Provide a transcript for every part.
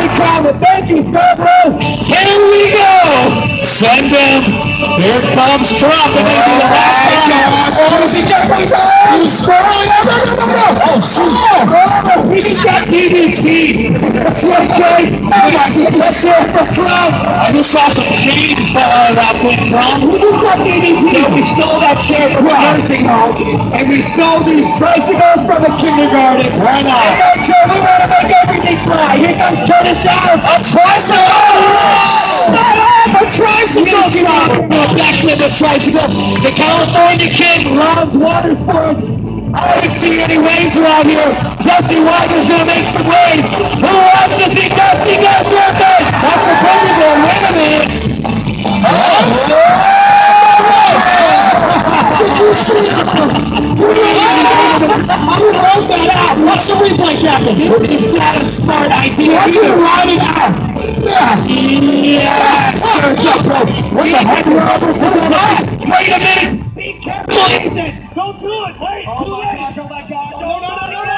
great comment. Thank you, Scarborough. Here we go. Send him. Here comes Trump. And maybe the last thing. Oh, is he he's scoring. Oh, shoot. He just got DDT. That's right, Jay. Oh, my God. Let's hear it for Trump. I just saw some change fall out from Trump. We just got DDT. We stole that chair from the nursing home. And we stole these tricycles from the kindergarten. Why not? I'm not sure we want to make everything fly. Here comes Curtis Downs. A tricycle! Shut up! A tricycle! Back with the tricycle. The California kid Loves water sports. I haven't seen any waves around here. Dusty Wagner's gonna make some waves. Who wants to see Dusty go surfing? That's a pretty good. Wait a minute. Did you see it? You wrote that out. Watch the replay, Captain. This is not a smart idea. Why don't you write it out? Yeah. What the heck, Robert? What's that? Wait a minute. Be careful, Ethan. Don't do it! Wait! Oh Too my late! gosh, oh my gosh, No, no, no, no, no!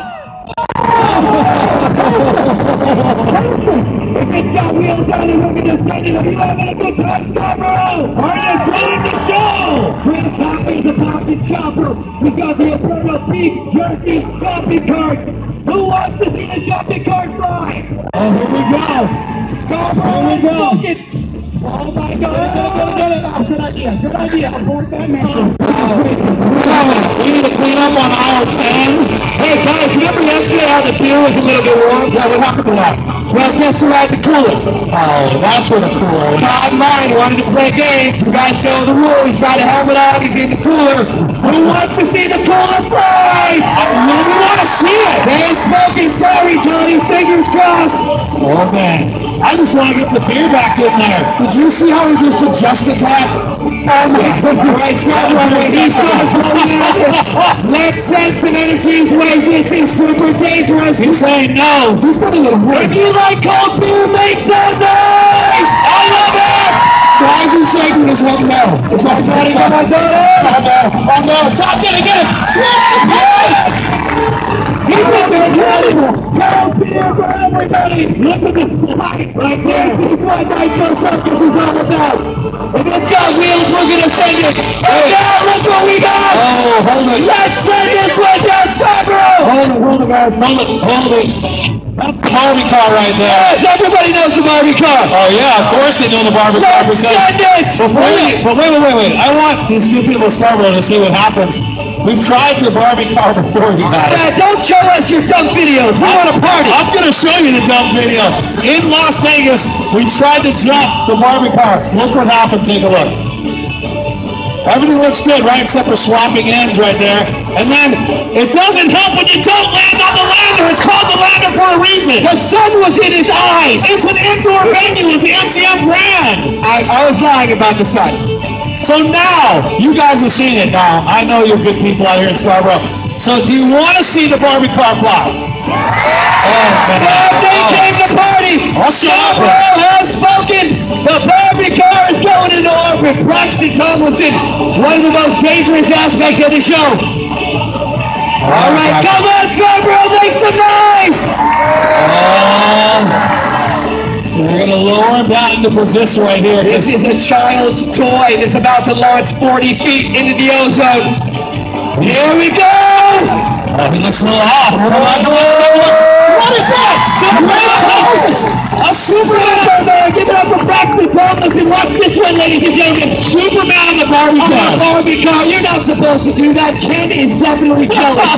If it's got wheels on it, we're gonna send it. Are you having a good time, Scarborough? Are you enjoying the show? Chris Hoppy's about to chopper. We got the Alberto Beef Jersey shopping cart. Who wants to see the shopping cart fly? Oh, here we go. Scarborough, Here we go. spoken. Oh my God! Good idea. Good idea. Abort that mission. We need to clean up on aisle 10. Hey guys, remember yesterday how the beer was a little bit warm? Yeah, what happened to that? Well, guess who had the cooler? Oh, that's where the cooler is. Todd Mine wanted to play games. You guys know the rule. He's got a helmet on. He's in the cooler. Who wants to see the cooler fly? We want to see it. They ain't smoking. Sorry, Tony. Fingers crossed. Oh, man. I just want to get the beer back in there. Did you see how he just adjusted that? Oh my goodness. All right, Scarborough, he starts rolling out this. Let's send some energy his way. This is super dangerous. He's saying no. He's going to get hurt. If you like cold beer, make some noise! I love it. Why is he shaking his head no? Is that Tony? Come on, Tony! Oh, no. Top, get it, get it. He's just incredible! Cold beer for everybody! Look at the slide right there! This is what Nitro Circus is all about! If it's got wheels, we're gonna send it! And now, look what we got! Oh, hold it. Let's send this one down Scarborough! Hold it, guys. Hold it. That's the Barbie car right there. Yes, everybody knows the Barbie car! Oh, yeah, of course they know the Barbie car Let's because... send it! But wait. I want these good people of Scarborough to see what happens. We've tried the Barbie car before you got it. Yeah, don't show us your dumb videos. We want to party. I'm going to show you the dump video. In Las Vegas, we tried to jump the Barbie car. Look what happened. Take a look. Everything looks good, right? Except for swapping ends right there. And then it doesn't help when you don't land on the lander. It's called the lander for a reason. The sun was in his eyes. It's an indoor venue. It's the MGM brand. I was lying about the sun. So now, you guys have seen it now. I know you're good people out here in Scarborough. So do you want to see the Barbie car fly? Oh, man. They came to party. I'll shut up. Scarborough has spoken. The Barbie car is going into orbit. Braxton Tomlinson, one of the most dangerous aspects of the show. All right, come on, Scarborough, make some noise. We're going to lower him down into position right here. This is a child's toy that's about to launch 40 feet into the ozone. Here we go. Oh, he looks a little off. What is that? A Superman! Give it up for Braxton Tomlinson. Watch this one, ladies and gentlemen. Superman on the Barbie On car. the Barbie car. You're not supposed to do that. Ken is definitely jealous.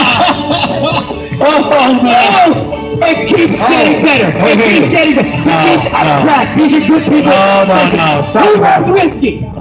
Oh, man. It keeps getting better. It keeps getting better. These are good people. No. Stop. Who wants whiskey?